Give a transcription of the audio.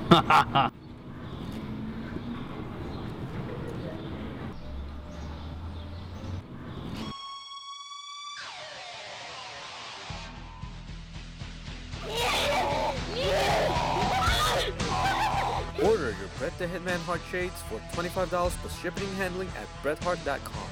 Order your Bret the Hitman Hart shades for $25 plus shipping and handling at BretHart.com.